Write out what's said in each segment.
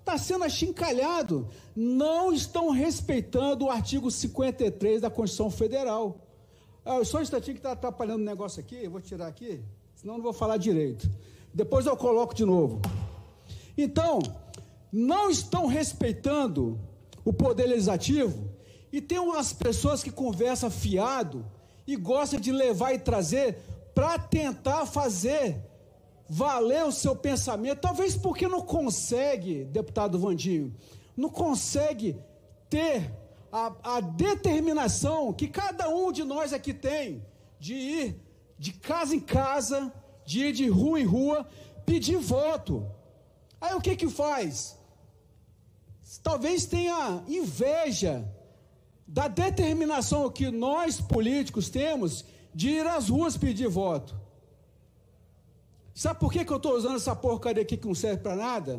está sendo achincalhado. Não estão respeitando o artigo 53 da Constituição Federal. Só um instantinho que está atrapalhando o negócio aqui, eu vou tirar aqui, senão não vou falar direito. Depois eu coloco de novo. Então, não estão respeitando o Poder Legislativo e tem umas pessoas que conversam fiado e gostam de levar e trazer para tentar fazer valer o seu pensamento, talvez porque não consegue, deputado Vandinho, não consegue ter a determinação que cada um de nós aqui tem de ir de casa em casa, de ir de rua em rua, pedir voto. Aí o que faz? Talvez tenha inveja da determinação que nós políticos temos de ir às ruas pedir voto. Sabe por que eu estou usando essa porcaria aqui que não serve para nada?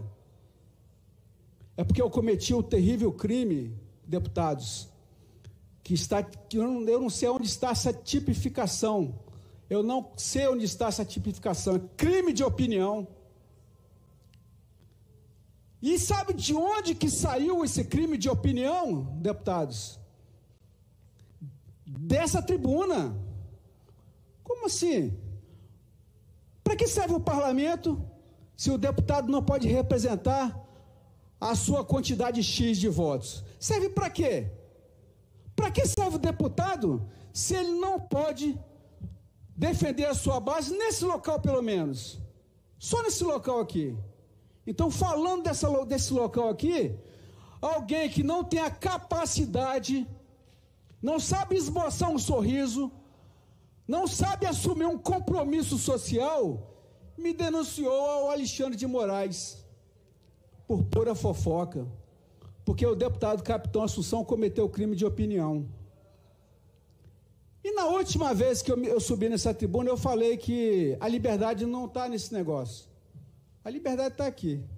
É porque eu cometi o terrível crime, deputados, que eu não sei onde está essa tipificação. Eu não sei onde está essa tipificação. É crime de opinião. E sabe de onde que saiu esse crime de opinião, deputados? Dessa tribuna. Como assim? Para que serve o parlamento se o deputado não pode representar a sua quantidade X de votos? Serve para quê? Para que serve o deputado se ele não pode defender a sua base nesse local, pelo menos? Só nesse local aqui. Então, falando desse local aqui, alguém que não tem a capacidade, não sabe esboçar um sorriso, não sabe assumir um compromisso social, me denunciou ao Alexandre de Moraes por pura fofoca, porque o deputado Capitão Assunção cometeu crime de opinião. E na última vez que eu subi nessa tribuna, eu falei que a liberdade não está nesse negócio. A liberdade está aqui.